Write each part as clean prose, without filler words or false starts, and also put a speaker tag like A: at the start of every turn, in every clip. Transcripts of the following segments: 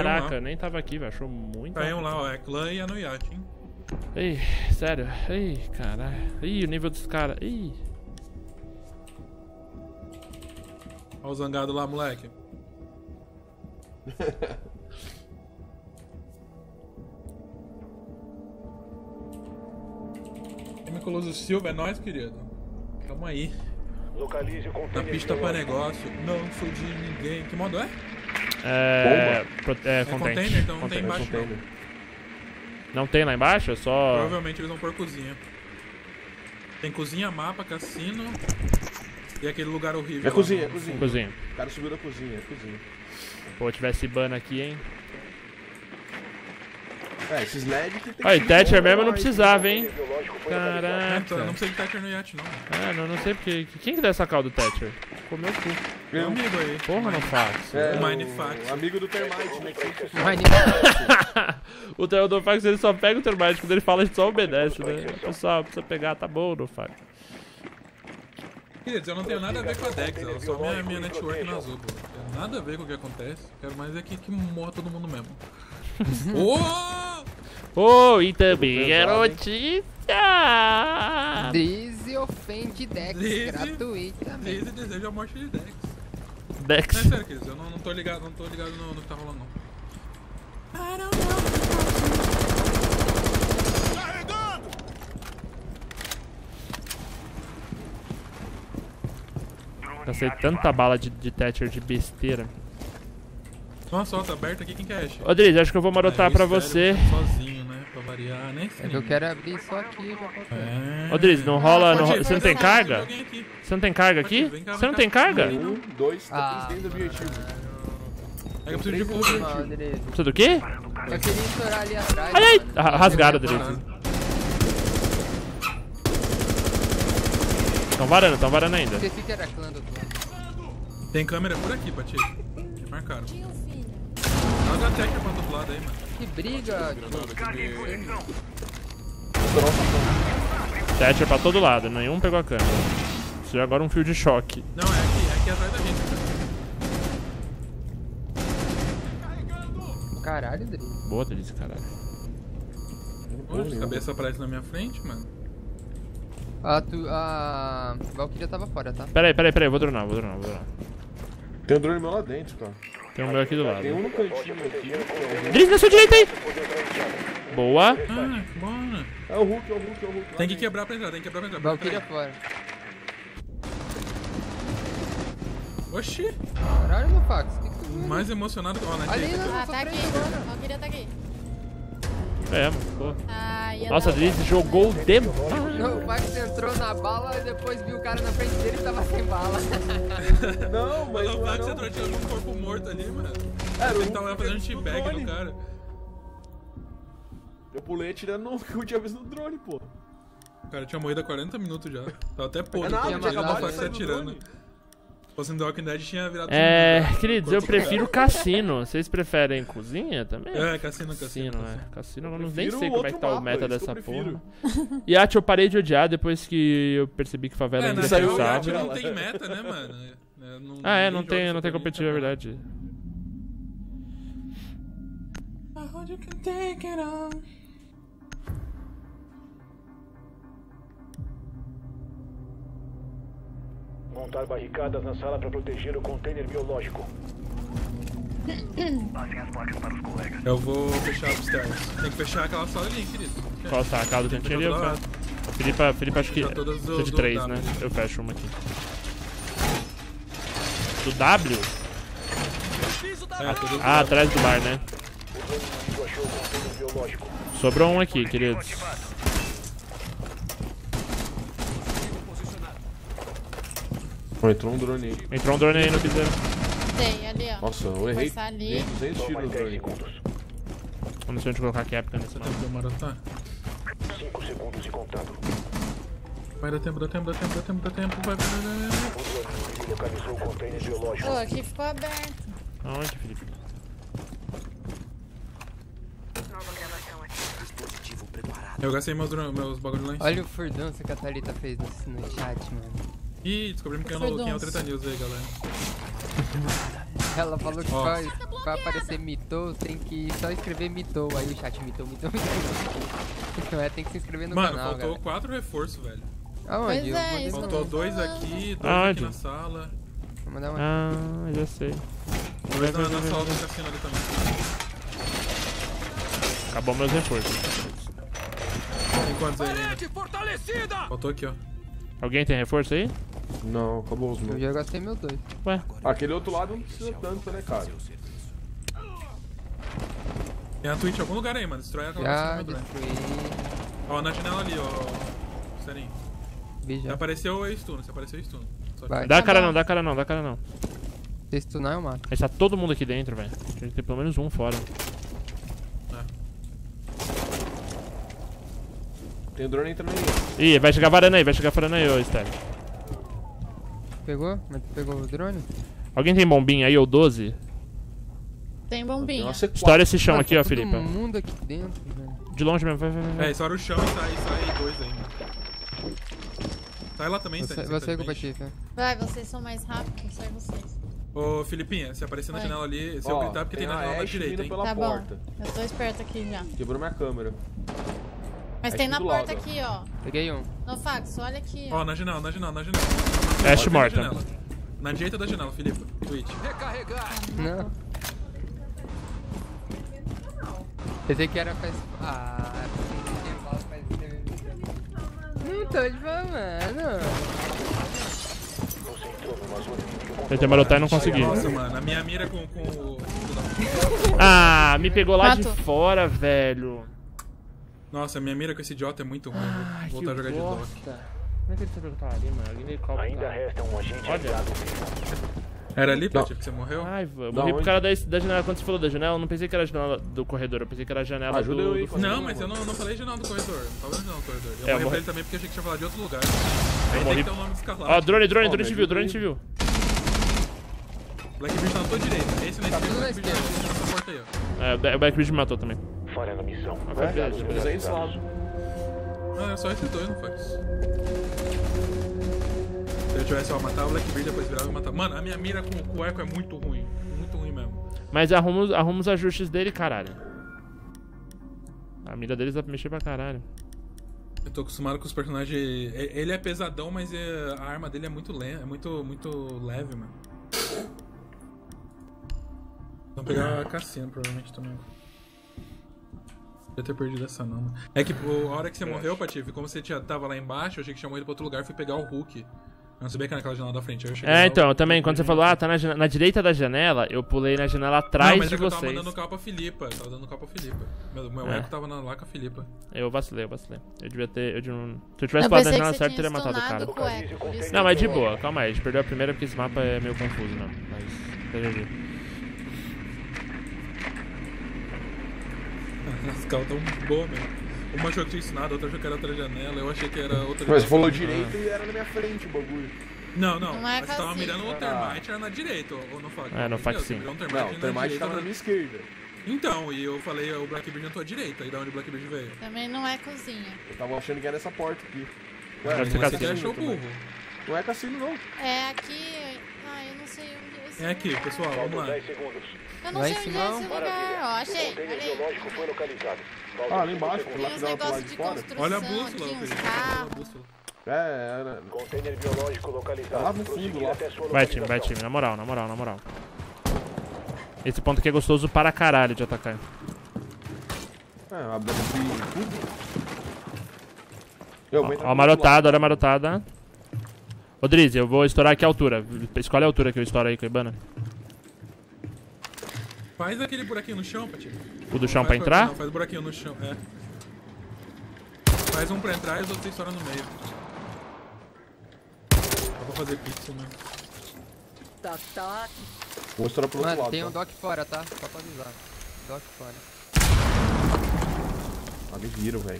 A: Caraca, nem tava aqui, velho. Achou muito.
B: Caiu lá, ó. É clã e é no iate, hein?
A: Ei, sério. Ei, caralho. Ih, o nível dos caras. Ih.
B: Olha o zangado lá, moleque. Coloso Silva, é nóis, querido. Calma aí.
C: Localize o
B: Na
C: container
B: pista pra negócio. Não fudi ninguém. Que modo é?
A: Container,
B: então não tem embaixo não.
A: Não tem lá embaixo? É só...
B: Provavelmente eles vão pôr cozinha. Tem cozinha, mapa, cassino. E aquele lugar horrível.
D: É cozinha, é cozinha.
A: Cozinha.
D: O cara subiu da cozinha, é cozinha.
A: Pô, tivesse ban aqui, hein?
D: É, esses LED que tem.
A: Olha, Thatcher mesmo não
D: mais.
A: precisava, hein?
B: Não
A: Caraca.
B: precisa de Thatcher no iate, não.
A: Não sei porque... Quem que deu essa call do Thatcher? Comeu o cu.
B: Meu amigo aí.
A: Porra, não fax.
D: É,
B: O Mindfax.
D: o amigo do Termite, né?
A: O Nofax, ele só pega o Termite. Quando ele fala, a gente só obedece, né? Pessoal, precisa pegar, tá bom, Nofax.
B: Queridos, eu não tenho nada a ver com a Dex, ela só minha network na Zubo. Não tem nada a ver com o que acontece. Quero mais é que morra todo mundo mesmo.
A: E também é notícia!
E: Drizzy ofende Dex gratuitamente.
B: Drizzy deseja a morte de Dex.
A: Dex.
B: Não é sério, queridos, eu não tô ligado no que tá rolando, não.
A: Gastei tanta bala de Thatcher de besteira.
B: Nossa, ó, tá aberto aqui, quem que é Ash?
A: Ô, Driz, acho que eu vou marotar pra você.
B: Sozinho, né? Pra variar, né?
E: É que eu quero abrir só aqui já posso.
A: Ô, Driz, não rola... Você não tem
B: Tem
A: carga?
B: alguém aqui.
A: Você não tem carga aqui?
B: Vem cá,
A: Você não tem carga?
D: 1, 2, tá dentro do objetivo.
B: É que eu preciso de combustível.
A: Precisa do quê?
E: Eu queria estourar ali atrás.
A: Ai, ai!
E: mano.
A: Rasgaram, Driz. Tão varando ainda.
E: Esqueci que era clã do outro lado.
B: Tem câmera por aqui, Pati. Marcaram. Joga a Thatcher pra todo lado aí, mano.
E: Que briga,
A: Thatcher pra todo lado, nenhum pegou a câmera. Isso é agora um fio de choque.
B: Não, é aqui atrás da gente.
E: Caralho, Drizzy.
A: Boa, Driz, caralho.
B: Poxa, a cabeça aparece na minha frente, mano.
E: A Valkyria tava fora, tá?
A: Pera aí, vou dronar.
D: Tem um drone meu lá dentro, cara.
A: Tem um meu aqui do lado.
D: Tem um no cantinho aqui.
A: Driz, na sua direita aí! Boa.
B: Bora.
D: É o Hulk.
B: Tem que quebrar pra entrar,
E: Valkyria fora.
B: Oxi.
E: Caralho, meu fax. Que tu viu?
B: Mais emocionado que... Ó, na
E: Ali,
B: direita.
E: não,
F: Tá aqui. Valkyria tá aqui.
A: É, pô.
F: Ai,
A: Nossa, Driz jogou demais.
E: Não, o Max entrou na bala e depois viu o cara na frente dele e tava sem bala.
D: Não, mas
B: O
D: não é
B: Max
D: não.
B: entrou tirando um corpo morto ali, mano.
D: Era o
B: Ele tava fazendo teabag no cara.
D: Eu pulei atirando no que eu tinha visto no drone, pô.
B: O cara tinha morrido há 40 minutos já. Tava até podre.
D: nada,
B: Tinha
E: tinha
B: acabado
E: acabado
B: o
E: de
B: Max
D: sair do
B: atirando.
D: drone.
B: Se fosse no The Walking Dead tinha virado
A: Queridos, eu prefiro cassino. Vocês preferem cozinha também?
B: Cassino.
A: Cassino, Cassino, eu nem
D: Prefiro
A: sei como é que tá o
D: outro
A: meta
D: mapa, isso
A: dessa
D: que eu
A: porra.
D: prefiro.
A: Yacht eu parei de odiar depois que eu percebi que favela é
B: Na real, o Yacht
A: indispensável.
B: não tem meta, né, mano?
A: Não
B: ninguém
A: tem
B: joga
A: competitivo, é verdade.
C: Montar barricadas na sala para proteger o container biológico.
B: Eu vou fechar upstairs. Tem que fechar aquela sala ali, querido.
A: Qual tá? A casa do cantinho ali eu
B: fechar
A: fecho. Felipe acho que
B: Fechar todas
A: precisa de
B: do
A: 3,
B: W.
A: né? Eu fecho uma aqui. Do W?
B: todas
A: Atrás do bar, né?
C: O achou o container biológico.
A: Sobrou um aqui, queridos.
D: Entrou um drone aí.
A: Entrou um drone aí no piseiro.
F: Tem, ali, ó.
D: Nossa, eu errei.
F: Forçar ali.
D: Dei 200 tiros no
C: 10
D: drone.
C: segundos.
A: Eu não sei onde colocar a capca nesse
B: Tempo
A: mapa.
B: de eu marotar.
C: 5 segundos e contando.
B: Vai dar tempo. Vai.
C: O drone localizou o container biológico.
F: Pô, aqui ficou aberto.
A: Aonde, Felipe?
B: Eu gastei meus bagulhos lá em cima.
E: Olha o furdunço que a Thalita fez no chat, mano.
B: Ih, descobrimos quem é o Treta News aí, galera.
E: Ela falou que
B: Ó.
E: faz pra aparecer mitou, tem que só escrever mitou. Aí o chat mitou. Então tem que se inscrever no
B: Mano,
E: canal,
B: faltou
E: galera.
B: 4 reforços, velho.
E: Aonde?
F: Pois
E: Eu
F: é,
E: mandei
F: isso
E: no-
B: Faltou 2 aqui, 2
A: Aonde?
B: aqui na sala.
E: Vou mandar uma.
A: Ah, já sei.
B: 2 na sala do cassino ali também.
A: Acabou meus reforços.
B: Tem quantos aí? Né? Faltou aqui, ó.
A: Alguém tem reforço aí?
D: Não, acabou os
E: Eu
D: meus.
E: já gastei meu 2.
A: Ué,
D: Aquele outro lado não precisa tanto, né, cara?
B: Tem a Twitch em algum lugar aí, mano. Destrói aquela
E: Já
B: cima do drone.
E: destruí.
B: Ó, na janela ali, ó. Serinho.
E: Vi
B: Se
E: já.
B: apareceu é stun, se apareceu é stun. Só
E: Vai.
A: dá
F: Tá
A: cara
F: bom.
A: não, dá cara não, dá cara não.
E: Se stunar eu mato.
A: Mas tá todo mundo aqui dentro, velho. Tinha que ter pelo menos um fora.
D: Tem drone entrando aí.
A: Ih, vai chegar varanda aí, ô Steph.
E: Pegou? Mas tu pegou o drone?
A: Alguém tem bombinha aí, ou 12?
F: Tem bombinha.
D: Nossa,
A: Estoura esse chão
E: Mano,
A: aqui,
E: tá
A: ó,
E: todo
A: Felipe.
E: mundo aqui dentro, velho.
A: De longe mesmo, vai.
B: É, estoura o chão e sai 2 aí, mano. Sai lá também, Sérgio.
E: Você é compatível.
F: Vai, vocês são mais rápidos, sai vocês.
B: Ô, Filipinha, se aparecer na
F: Vai.
B: janela ali, se eu gritar porque tem na janela da
D: Ashe
B: direita,
D: vindo
B: hein.
D: pela
F: Tá
D: porta.
F: bom, eu tô esperto aqui já.
D: Quebrou minha câmera.
F: Mas
D: Ashe
F: tem na
D: do
F: porta
D: lado, ó.
F: aqui, ó.
E: Peguei um.
F: No Fax, olha aqui,
B: Ó,
F: ó.
B: na janela.
A: Ashe
B: Pode vir na
A: morta.
B: janela. Na direita da janela, Felipe. Twitch.
E: Não. Pensei que era faz. Ah, pensei que tinha bala, mas. Não tô de mano.
A: Tentei marotar e não consegui.
B: Nossa, mano, a minha mira com o...
A: Ah, me pegou lá
F: Matou.
A: de fora, velho.
B: Nossa, a minha mira com esse idiota é muito ruim.
A: Ai,
B: Vou
A: que
B: voltar a jogar de dock.
A: bosta. Como é que ele tá jogando ali, mano? Alguém dele copa.
C: Ainda resta um agente
A: Olha.
C: aliado.
B: Era ali, Pati, que você morreu?
A: Ai, eu
D: Da
A: morri pro
D: onde?
A: cara da janela. Quando você falou da janela, eu não pensei que era a janela do corredor. Eu pensei que era a janela
D: Ajuda eu aí,
A: do...
D: cara.
B: Não, mas eu não falei janela do corredor. Não falei janela do corredor. Eu
A: É, eu
B: morri
A: morri-
B: pra ele também porque achei que tinha falado de outro lugar. Aí
A: morri-
B: tem que ter o nome descalado.
A: Ó, drone
D: Ó, me
A: civil,
D: ajuda
A: drone
D: aí.
A: civil.
B: Blackbeard tá na tua direita. Esse na
E: Tá
B: esquerda,
E: tudo na
B: Blackbeard
E: esquerda.
B: nessa porta aí, ó.
A: É, o Backbridge me matou também.
C: Falha na missão.
A: beleza,
C: Dados
D: Mas é isso lá.
C: localizados.
B: Ah, é só esses dois, não faz. Se eu tivesse, ó, matar o Blackbeard, depois virar e matar. Mano, a minha mira com o eco é muito ruim. Muito ruim mesmo.
A: Mas arruma os ajustes dele, caralho. A mira deles dá pra mexer pra caralho.
B: Eu tô acostumado com os personagens. Ele é pesadão, mas a arma dele é muito lenta, é muito leve, mano. Vou pegar a Cassino, provavelmente também. Devia ter perdido essa não, mano. É que a hora que você morreu, Patife, como você tava lá embaixo, eu achei que tinha morrido pra outro lugar, fui pegar o Hulk. Eu não sabia que era naquela janela da frente. Aí eu cheguei lá,
A: Então, também, quando você falou, tá na direita da janela, eu pulei na janela atrás
B: não, mas
A: de
B: é que eu tava
A: vocês.
B: mandando cal pra Filipa. Tava dando cal pra Filipa. Meu
A: É.
B: eco tava lá com a Filipa.
A: Eu vacilei. Eu devia ter. Se eu tivesse
F: Eu
A: pulado na
F: pensei que
A: janela
F: você
A: certa, eu
F: tinha
A: teria matado o cara.
F: stunado com o eco, por isso
A: Não,
F: que
A: mas de
F: eu-
A: boa, calma aí. A gente perdeu a primeira porque esse mapa é meio confuso, não. Mas. GG.
B: As cal tão boas, mesmo. Uma achou que tinha ensinado, outra achou que era outra janela, eu achei que era outra
D: Mas
B: janela.
D: falou direito e era na minha frente o bagulho.
B: Não.
F: Não é
B: Você tava
F: assim.
B: mirando o Termite, era na direita, ou no Fac?
A: É, no Fac, sim.
D: Não, o Termite tava na minha esquerda.
B: Então, e eu falei, o Blackbeard na tua direita, e da onde o Blackbeard veio?
F: Também não é cozinha.
D: Eu tava achando que era essa porta aqui.
A: Deve ser
B: Você
A: cassino
B: que achou
D: também.
B: burro.
D: Não é cassino, não.
F: É aqui. Ah, eu não sei onde é esse
B: É aqui, pessoal, vamos
C: Faltam
B: lá.
C: 10 segundos.
F: Eu não
E: Vai
F: sei
E: em
F: onde é
E: cima,
F: esse lugar.
C: Maravilha.
F: Ó,
C: O
F: achei.
C: container
F: Olha aí.
C: biológico foi localizado.
D: Ah, lá embaixo,
C: Faltam
D: por lá
F: Tem
D: que
F: uns
D: dava pro lado
F: negócios
D: de
F: de
D: fora.
F: construção
B: Olha a bússola,
F: aqui, uns
B: Felipe. Olha a
F: carros.
B: bússola.
D: É, era.
C: Container biológico localizado.
D: Lá no fundo,
C: Prosseguir
D: lá.
C: até sua
A: Vai, time,
C: localização.
A: na moral. Esse ponto aqui é gostoso para caralho de atacar.
D: É, abre tudo. Eu vou entrar
A: Ó a
D: pro outro lado.
A: marotada, olha a marotada. Ô Drizzy, eu vou estourar aqui a altura. Escolhe a altura que eu estouro aí com a Ibana.
B: Faz aquele buraquinho no chão, Pati.
A: O do chão pra entrar?
B: Não, faz buraquinho no chão, é. Faz um pra entrar e os outros você estoura no meio. Dá pra fazer pixel, né?
D: Vou estourar pro outro
E: Mano,
D: lado.
E: tem um
D: tá?
E: dock fora, tá? Só pra avisar. Dock fora.
D: Ah, me viram, velho.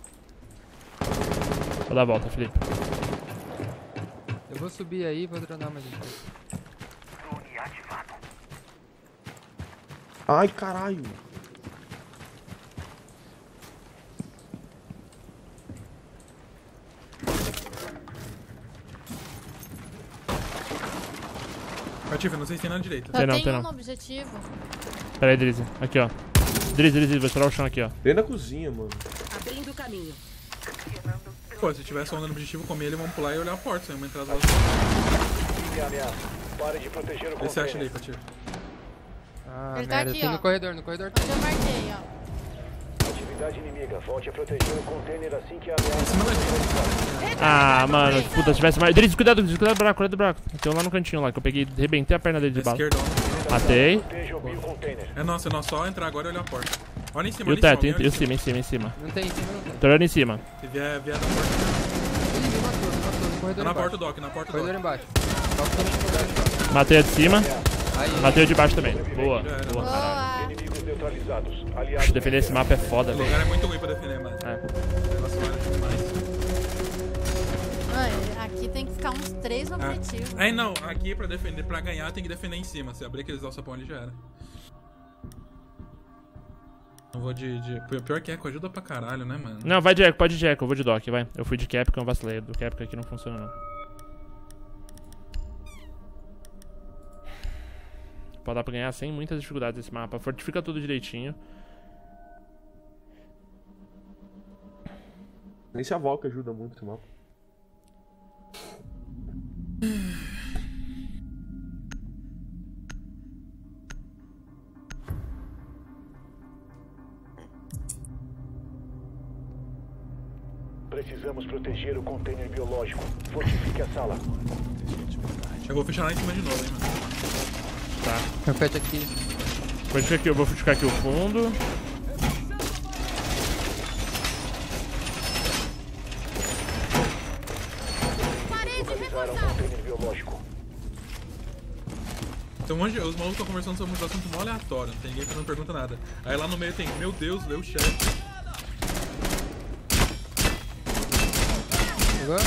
A: Vou dar a volta, Felipe.
E: Eu vou subir aí e vou dronar mais um pouco.
D: Ai, caralho.
B: Patife, não sei se tem nada direito.
F: Só
A: Tem não,
F: tem
A: tem
F: um
A: não.
F: no objetivo.
A: Pera aí, Drizzy. Aqui, ó. Drizzy, vou estourar o chão aqui, ó.
D: Dentro da cozinha, mano.
G: Abrindo o caminho.
B: Pô, se tivesse onda no objetivo, comer ele, vamos pular e olhar a porta. Sem uma entrada lá.
C: Time ameaça. Pare de proteger o
B: Esse acha ali,
C: container.
B: Patife.
E: Ah,
F: Ele tá
E: merda.
F: aqui,
E: Tem
F: ó.
E: no corredor tem.
F: Onde eu marquei, ó.
C: Atividade inimiga. Volte a proteger o container assim que a ameaça...
A: Ah, mano. Puta, se tivesse mais... Drizzy, cuidado do buraco, Tem um lá no cantinho lá, que eu peguei, rebentei a perna dele de bala.
B: Esquerda, ó.
A: Matei.
C: Proteja o biocontainer.
B: É nosso, só entrar agora e olhar a porta. Olha em cima,
A: E o
B: olha em cima.
A: teto,
B: olha
A: em cima.
E: Não tem em cima, não tem.
A: Tô olhando em cima.
B: Se vier da porta.
E: Ele me matou, no
B: Tá
E: corredor
B: na
E: embaixo.
B: porta do Doc, na porta do
E: Corredor
B: Doc.
E: embaixo. Doc tá no corredor embaixo.
A: Matei a de cima.
E: Aí.
A: Matei o de baixo também. Boa,
B: Já era.
A: boa, caralho.
F: Boa.
C: Inimigos neutralizados. Aliados...
A: Defender esse mapa é foda,
B: O
A: velho.
B: lugar é muito ruim pra defender, mano.
A: É.
B: Nossa, olha demais.
F: Mano, aqui tem que ficar uns 3 no objetivo.
B: Aí não, aqui pra defender, pra ganhar tem que defender em cima. Se abrir aqueles alçapão ali já era. Não vou de... Pior que Echo ajuda pra caralho, né, mano?
A: Não, vai de Echo, pode ir de Echo, eu vou de Doc, vai. Eu fui de Capcom, vacilei. Do Capcom aqui não funciona, não. Pode dar pra ganhar sem muitas dificuldades esse mapa. Fortifica tudo direitinho.
D: Nem se a Valk ajuda muito no mapa.
C: Precisamos proteger o container biológico. Fortifique a sala.
B: Eu vou fechar lá em cima de novo, hein, mano.
A: Tá.
E: Repete aqui.
A: Fortifica aqui, eu vou fortificar aqui o fundo.
C: Localizaram o container biológico.
B: Tem um monte de... Os malucos estão conversando sobre um assunto mó aleatório. Não tem ninguém que não pergunta nada. Aí lá no meio tem... Meu Deus, leu o chat.
E: Pegou?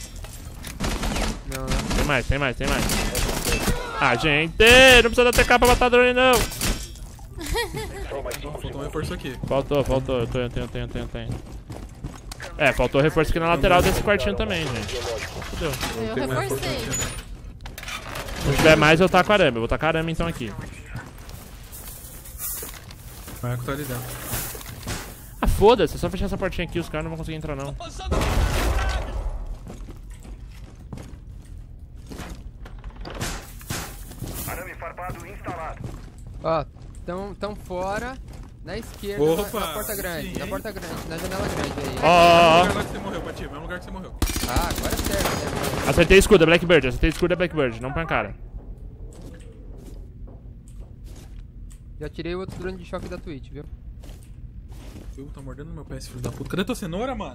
E: Não.
A: Tem mais. Ah, gente, não precisa da TK pra matar drone, não.
C: Só mais 5
B: Faltou um reforço aqui.
A: Faltou, eu tenho. É, faltou reforço aqui na lateral desse quartinho também, gente. Fudeu.
F: Eu reforcei.
A: Se não tiver mais, eu taco arame. Eu vou tacar arame então aqui.
B: O Echo tá ali dentro.
A: Ah, foda-se, é só fechar essa portinha aqui, os caras não vão conseguir entrar, não.
C: Arame farpado instalado.
E: Ó, tão fora. Na esquerda,
B: Opa,
E: na porta grande.
B: sim,
E: Na
B: hein?
E: porta grande, na janela grande aí.
A: Ó.
B: É o lugar lá que você morreu, Patife. É o lugar que você morreu.
E: Ah, agora serve, né?
A: Acertei escudo, é Blackbird, não pancada.
E: Já tirei o outro drone de choque da Twitch, viu?
B: Viu? Tá mordendo meu pé, esse filho da puta. Cadê tua cenoura, mano?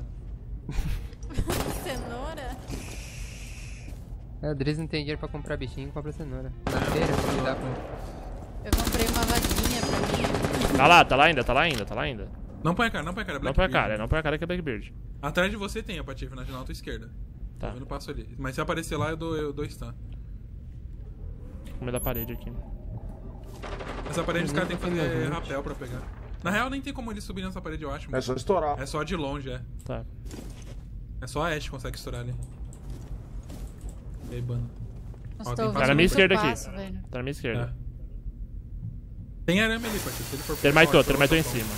F: Cenoura?
E: É, o Driz não tem dinheiro pra comprar bichinho, compra cenoura. Na feira, que dá pra...
F: Eu comprei uma vaquinha pra mim.
A: Tá lá ainda.
B: Não põe a cara, é
A: Não
B: Blackbeard.
A: põe a cara que é Blackbird.
B: Atrás de você tem a Patife, na janela à tua esquerda.
A: Tá.
B: Tá vendo? Passo ali. Mas se aparecer lá, eu dou stun.
A: No meio da parede aqui.
B: Essa parede os caras tem que fazer rapel pra pegar. Na real, nem tem como ele subir nessa parede, eu acho.
D: É
B: Mano.
D: só estourar.
B: É só de longe, é.
A: Tá.
B: É só a Ashe que consegue estourar ali. E aí, bana.
F: Nossa,
B: Ó,
F: tô
B: tem
F: ouvindo
A: Tá na minha
F: muito
A: esquerda aqui.
F: passo, velho.
A: Tá na minha esquerda.
B: É. Tem arame ali, Patife. Se ele for
A: Termitou
B: forte,
A: em
B: eu vou
A: cima.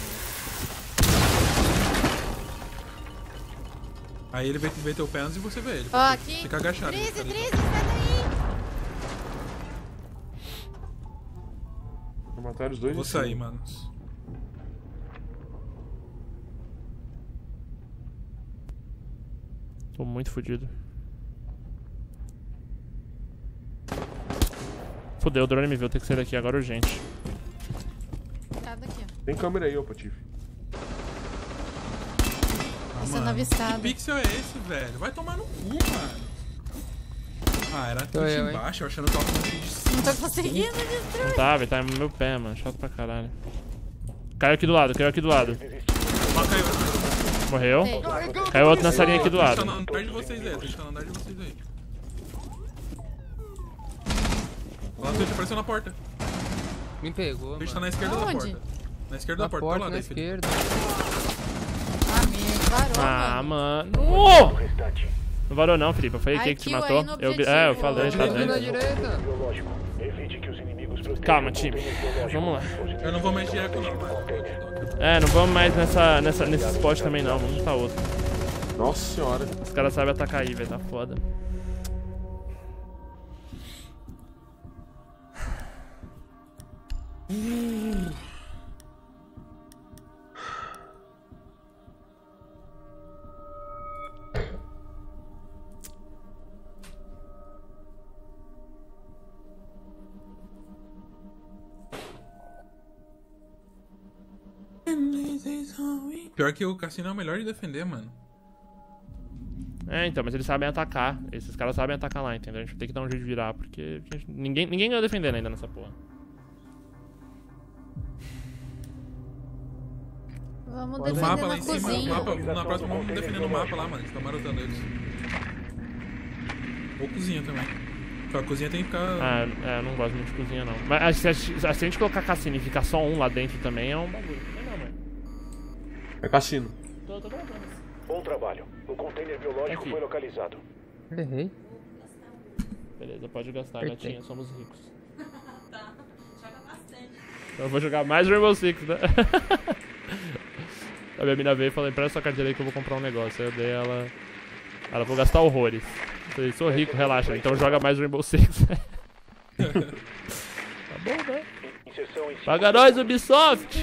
B: Aí ele vê teu pé antes de você ver ele.
F: Ó, aqui.
B: Fica agachado.
F: Drizzy,
B: fica ali.
F: Drizzy, sai daí.
D: Vou matar os dois.
B: Vou
D: em cima.
B: sair, mano.
A: Tô muito fudido. Fudeu, o drone me viu, tem que sair daqui agora urgente.
F: Tá daqui, ó.
D: Tem câmera aí, ô Patife.
F: Sendo
B: Mano,
F: avistada.
B: que pixel é esse, velho? Vai tomar no cu, mano. Ah, era tudo
E: eu, hein?
B: embaixo, eu achando que tava com um de cima.
F: Não tô conseguindo destruir.
A: Não tá, velho, tá no meu pé, mano. Chato pra caralho. Caiu aqui do lado.
B: Ó, caiu.
A: Morreu.
F: Ei,
A: Caiu outro na salinha aqui do lado.
B: Tá no andar de vocês aí, tá no andar de vocês aí. Lá, Twitch apareceu na porta.
E: Me pegou,
B: Twitch tá
E: mano.
B: na esquerda da
F: Aonde?
B: porta. Na esquerda
E: Na
B: da porta,
E: porta,
B: tá lá
E: na
B: daí, filho.
E: esquerda.
F: Ah, me varou,
A: Ah,
F: mano.
A: mano.
C: O restante.
A: Não varou não, Felipe. Foi a que te
F: Kill
A: matou.
F: aí no
A: Eu
F: objetivo.
A: falei, tá
E: Direito na
A: dentro.
E: direita.
C: Biológico. Evite que os inimigos
A: Calma, time. Vamos lá.
B: Eu não vou mais de eco, não, mano.
A: É, não vamos mais nesse spot também não, vamos pra outro.
D: Nossa senhora.
A: Os caras sabem atacar aí, velho, tá foda.
B: Pior que o cassino é o melhor de defender, mano.
A: É, então, mas eles sabem atacar. Esses caras sabem atacar lá, entendeu? A gente vai ter que dar um jeito de virar, porque ninguém ganhou defendendo ainda nessa porra.
F: Vamos
B: O
F: defender
B: mapa lá
F: na
B: em cima,
F: cozinha.
B: na próxima vamos defendendo o mapa lá, mano. Eles estão marotando eles. Ou cozinha também. A cozinha tem que ficar...
A: Eu não gosto muito de cozinha, não. Mas se a gente colocar cassino e ficar só um lá dentro também, é um bagulho. Não, mano.
D: É cassino.
A: Tô gravando.
C: Bom trabalho. O container biológico
A: Aqui.
C: foi localizado.
E: Errei.
A: Beleza, pode gastar,
E: Apertei.
A: gatinha, somos ricos. Tá, joga bastante. Então eu vou jogar mais Rainbow Six, né? A minha mina veio e falou, empresta sua carteira aí que eu vou comprar um negócio. Aí eu dei ela... Ela, vou gastar horrores. Eu falei, sou rico, relaxa, então joga mais Rainbow Six. Tá bom, né?
C: Inserção em
A: Paga nós, Ubisoft!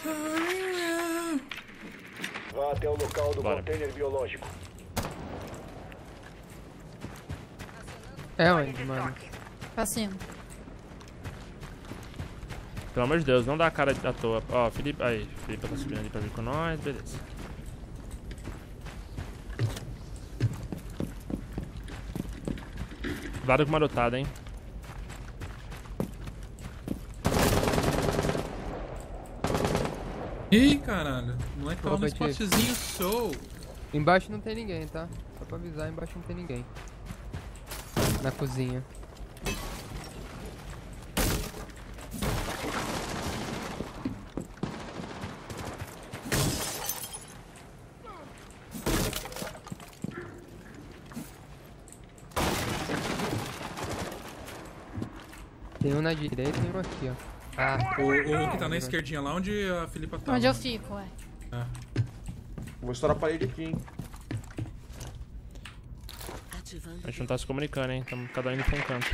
C: Vá até o local do
A: Bora.
C: container biológico.
E: É onde, mano?
F: Cassino.
A: Pelo amor de Deus, não dá a cara à toa. Ó, Felipe... Aí, Felipe tá subindo ali pra vir com nós, beleza. Cuidado com marotada, hein?
B: Ih, caralho. O moleque tava
E: Opa,
B: no
E: tio.
B: spotzinho show.
E: Embaixo não tem ninguém, tá? Só pra avisar, embaixo não tem ninguém. Na cozinha. Tem um na direita e um aqui, ó. Ah,
B: O que tá na esquerdinha lá onde a Filipa tá.
F: Onde eu fico, ué.
D: Vou estourar a parede aqui, hein.
A: A gente não tá se comunicando, hein? Tamo cada um indo pra um canto.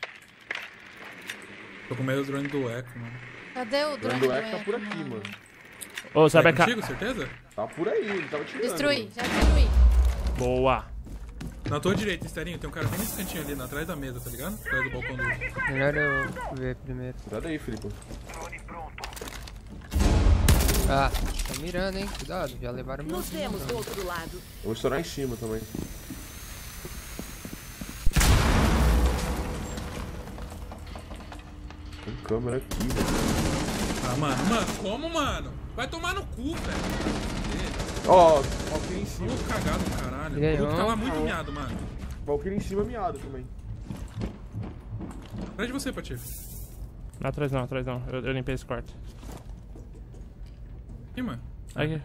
B: Tô com medo do drone do eco, mano.
F: Cadê o
D: O
F: drone
D: do
F: do
D: Eco tá por
F: Eco,
D: aqui, mano.
A: Ô, sabe
B: É
A: a ca...
B: contigo, certeza?
D: Tá por aí, ele tava tirando.
F: Destruí,
D: mano.
F: já destruí.
A: Boa!
B: Na tua direita, Esterinho, tem um cara bem nesse cantinho ali, atrás da mesa, tá ligado? Atrás do balcão do...
E: melhor eu ver primeiro.
D: Cuidado aí, Felipe.
E: Ah, tá mirando, hein? Cuidado, já levaram meu.
G: Nos vemos do outro lado.
D: Eu vou estourar em cima também. Tem câmera aqui, velho.
B: Ah, mano, como, mano? Vai tomar no cu, velho.
D: Ó, Valkyrie em cima.
B: Maluco cagado do caralho. O
E: Ganhou.
B: Hulk tá lá muito miado, mano.
D: Valkyrie em cima miado também.
B: Atrás de você, Patife.
A: Não, atrás não, atrás não. Eu limpei esse quarto.
B: Aqui, mano.
A: Aqui.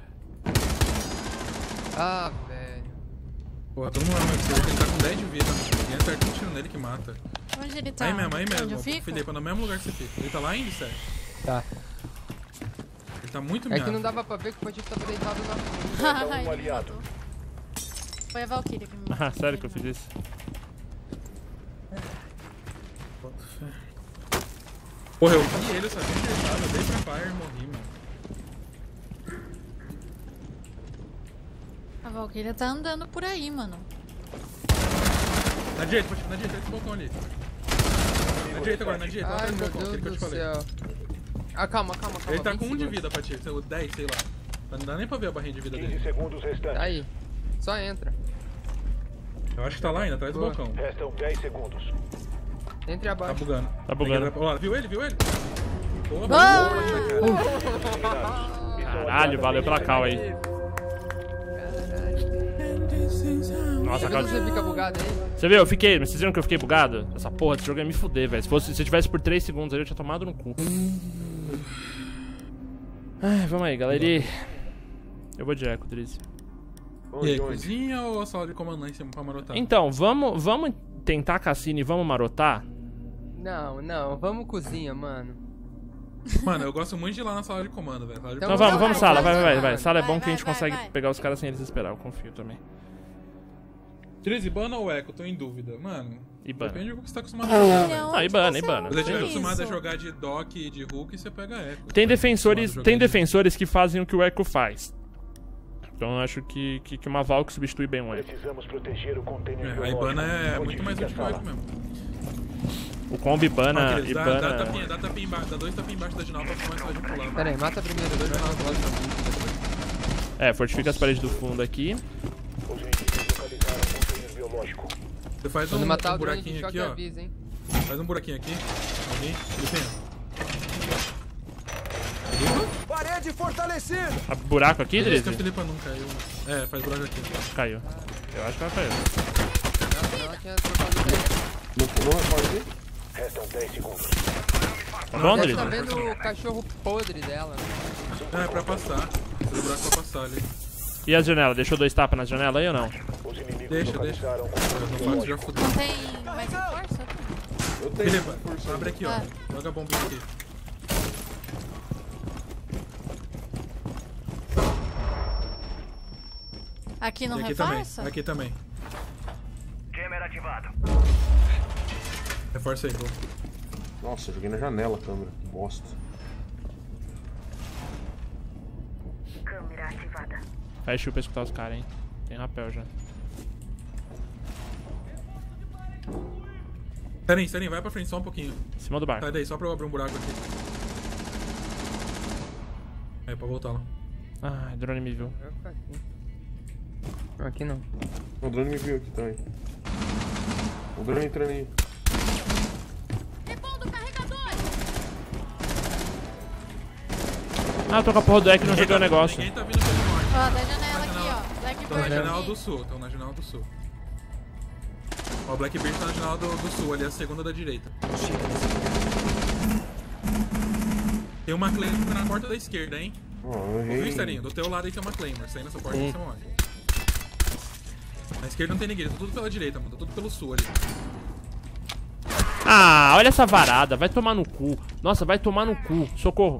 E: Ah, velho.
B: Porra, todo mundo lá, meu. Ele tá com 10 de vida. Ninguém acerta um tiro nele que mata.
F: Onde ele tá?
B: Aí
F: Onde eu
B: mesmo.
F: fico?
B: Felipe, no mesmo lugar que você fica. Ele tá lá ainda, sério?
E: Tá.
B: Ele tá muito
E: É
B: miado.
E: que não dava pra ver que o Patife tava deitado na
F: Ai,
C: Um
F: ele
C: aliado.
F: matou. Foi a Valkyrie que me
A: Ah, sério que eu fiz isso?
B: Porra, eu vi ele, eu sabia que ele tava. Eu dei pra fire e morri, mano.
F: A Valkyria tá andando por aí, mano.
B: Na direita, Patife, na direita, esse balcão ali. Na direita agora, na direita. Lá
E: Ai,
B: atrás do
E: meu
B: balcão, aquele que eu
E: Deus
B: te
E: do
B: falei.
E: céu. Ah, calma.
B: Ele tá
E: 20
B: com 1 de
E: segundos.
B: vida, Patife. 10, sei lá. Não dá nem pra ver a barrinha de vida
C: 15
B: dele.
C: segundos restantes.
E: Aí. Só entra.
B: Eu acho que tá lá ainda, atrás do
E: Boa.
B: balcão.
C: Restam 10 segundos.
E: Entre
B: Tá
E: abaixo.
B: bugando.
A: Tá bugando.
B: Olha lá, viu ele? Boa,
F: Ah!
B: boa, cara.
A: Caralho, valeu pela cal aí. Nossa, a cal...
E: Quando você fica bugado aí?
A: Você viu? Eu fiquei... Vocês viram que eu fiquei bugado? Essa porra desse jogo ia me fuder, velho. Se eu tivesse por 3 segundos aí, eu tinha tomado no cu. Ai, vamos aí, galera. Eu vou de eco, Drizzy.
B: E aí,
D: Onde?
B: cozinha ou a sala de comandante pra marotar?
A: Então, vamos tentar cassino e vamos marotar?
E: Não, vamos cozinha, mano.
B: Mano, eu gosto muito de ir lá na sala de comando, velho.
E: Então
A: Então vamos sala, vai.
F: vai.
A: Sala é bom
F: Vai,
A: que a gente
F: vai,
A: consegue
F: vai.
A: pegar os caras sem eles esperar, eu confio também.
B: Ibana ou Echo? Tô em dúvida. Mano,
A: Ibana.
B: depende do que você tá acostumado a jogar, velho.
A: Ah, Ibana.
B: Se você estiver
F: Isso.
B: acostumado a jogar de Doc e de Hulk, você pega Echo.
A: Tem
B: Se você
A: defensores,
B: tá acostumado a
A: tem
B: jogar de-
A: defensores que fazem o que o Echo faz. Então eu acho que uma Valk substitui bem um Echo.
C: Precisamos proteger o container
B: A
C: biológico.
B: Ibana é muito mais
C: Modifique
B: útil que o
C: a
B: Echo
C: sala.
B: mesmo.
A: O combo Ibana,
B: Aqueles, dá
A: Ibana...
B: tapinha, dá tapinha embaixo, dá 2 tapinhas embaixo da janela pra começar a gente pular.
E: Pera aí, mata primeiro, dois
A: É, fortifica as paredes do fundo aqui.
C: Os inimigos localizaram o container biológico.
B: Você faz
E: Quando matar
B: um
E: o drone de
B: buraquinho
E: choque,
B: aqui, ó.
E: avisa, hein?
B: Faz um buraquinho aqui. Alguém? Licença.
G: Parede fortalecida!
A: Ah, buraco aqui,
B: Acho que a
A: Drizzy?
B: Filipa não caiu. É, faz buraco aqui.
A: Caiu. Eu acho que ela caiu.
E: Não, ela tinha trocado ideia.
D: Não pode ver?
C: Restam 10 segundos.
A: Tá bom,
E: Deve tá
A: Drizzy?
E: vendo o cachorro podre dela, né?
B: É, pra passar. Faz buraco pra passar ali.
A: E as janelas? Deixou 2 tapas na janela aí ou não?
C: Os inimigos
B: Deixa.
C: localizaram o container
B: Não
C: biológico.
B: faz, já fudeu.
F: Não tem mais força?
D: Eu tenho.
B: Filipa,
D: força aí.
B: abre aqui, ó.
F: Ah.
B: Joga a bombinha aqui.
F: Aqui não
B: E aqui também.
F: reforça?
B: Aqui também.
C: Câmera ativado.
B: Reforça aí, pô.
D: Nossa, eu joguei na janela a câmera. Que bosta.
H: Câmera ativada.
A: Faz chupa pra escutar os caras, hein? Tem rapel já.
B: Seren, vai pra frente só um pouquinho.
A: Em cima do barco.
B: Sai daí, só pra eu abrir um buraco aqui. Aí, pra voltar lá.
A: Ah, drone me viu.
E: Eu vou ficar aqui. Não, aqui não.
D: O drone me viu aqui também. O drone entrando aí.
F: Repondo carregador!
A: Ah, eu tô com a porra do deck e não joguei o negócio.
B: Ninguém tá vindo pelo norte.
F: Ó, da janela aqui, ó.
B: Tô na
F: Blackbird
B: janela
F: aqui.
B: do sul, tô na janela do sul. Ó, o Blackbeard tá na janela do sul, ali é a segunda da direita. Tem uma Claymore na porta da esquerda, hein?
D: Ó, eu
B: Ouviu,
D: errei.
B: Sterinho? Do teu lado aí tem uma Claymore, saindo nessa porta aí você morre. Na esquerda não tem ninguém, tá tudo pela direita, mano, tá tudo pelo sul ali.
A: Ah, olha essa varada. Vai tomar no cu. Nossa, vai tomar no cu. Socorro.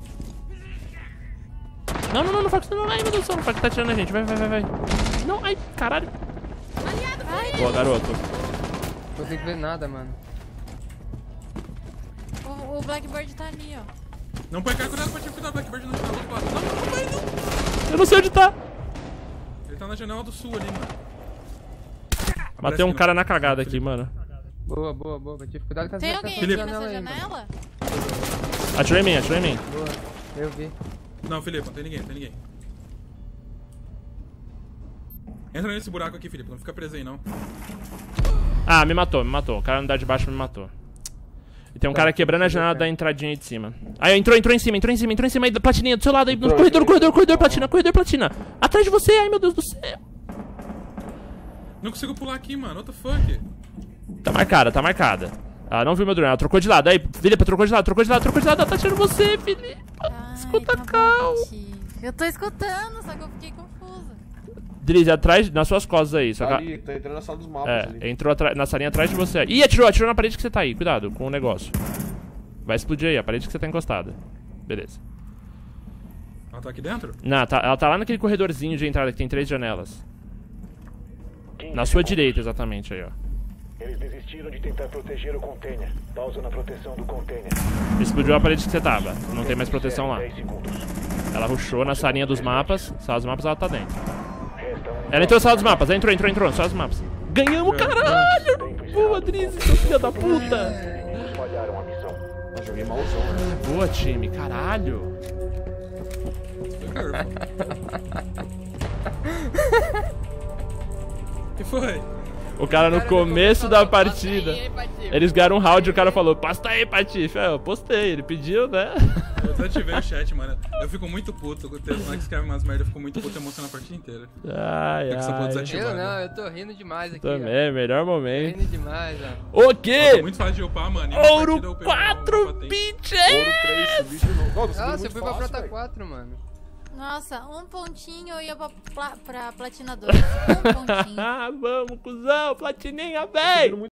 A: Não faz isso não. Ai, meu Deus do céu. Não faz que tá tirando a gente. Vai. Não, ai, caralho.
F: Ai,
A: Boa, garoto.
E: Não consigo ver nada, mano.
F: o Blackbird tá ali, ó.
B: Não põe cara, cuidado, pode cuidar, Blackbird não tá do outro lado. Não vai não!
A: Eu não sei onde tá.
B: Ele tá na janela do sul ali, mano.
A: Matei um cara na cagada aqui, mano.
E: Boa, Patife. Cuidado com as
F: Tem
E: minhas
F: alguém
E: caças
F: aqui
E: da
F: nessa
E: aí, mano.
F: janela?
A: Atirou em mim.
E: Boa, eu vi.
B: Não, Felipe, não tem ninguém. Entra nesse buraco aqui, Felipe, não fica preso aí não.
A: Ah, me matou. O cara andar de baixo me matou. E tem um cara quebrando a janela da entradinha aí de cima. Aí, entrou em cima aí, da platininha, do seu lado aí, no corredor, platina. Atrás de você, ai meu Deus do céu.
B: Não consigo pular aqui, mano, what the fuck?
A: Tá marcada. Ela não viu meu drone, ela trocou de lado. Aí, Filipa, trocou de lado. Ela tá atirando você, Filipa. Escuta a cal.
F: Eu tô escutando, só que eu fiquei confusa.
A: Drizzy, atrás, nas suas costas aí. Só
D: Tá
A: que...
D: ali, tá entrando na sala dos mapas
A: É,
D: ali.
A: entrou na salinha atrás de você. Ih, atirou na parede que você tá aí. Cuidado com o negócio. Vai explodir aí, a parede que você tá encostada. Beleza.
B: Ela tá aqui dentro?
A: Não, ela tá lá naquele corredorzinho de entrada que tem 3 janelas.
C: 15
A: Na sua
C: segundos.
A: direita, exatamente, aí, ó.
C: Eles desistiram de tentar proteger o container. Pausa na proteção do container.
A: Explodiu a parede que você tava. Não tem mais proteção lá.
C: 10 segundos.
A: Ela rushou na salinha dos mapas. Sala dos mapas, ela tá dentro.
C: Resta um
A: Ela entrou na sala dos mapas, entrou. Sala dos mapas. Ganhamos, caralho! Boa, Drizzy, seu filho da puta!
C: inimigos falharam a missão.
D: Eu joguei malzão, né?
A: Boa, time, caralho!
B: O que foi?
A: O cara no começo da partida, eles ganharam um round e o cara falou, posta aí, Patife. Eu postei, ele pediu, né?
B: Eu desativei o chat, mano. Eu fico muito puto com o texto que escreve umas merda, eu fico muito puto emocionado a partida inteira.
A: Ai,
B: Fica essa porra
A: ai.
B: desativada.
E: Eu não, eu tô rindo demais aqui, ó.
A: Também, melhor
E: Tô
A: momento.
E: rindo demais, ó.
A: O
B: Eu tô
A: quê?
B: muito fácil de upar, mano. Em uma partida eu
A: Ouro
B: peguei uma
A: 4
B: patente.
A: bitches!
D: Ouro 3, subi de novo. Nossa,
E: Nossa, eu
D: muito
E: fui pra
D: fácil,
E: prata
D: velho.
E: 4, mano.
F: Nossa, um pontinho eu ia pra platina 2. Um pontinho.
A: Ah, vamos, cuzão, platininha, véi!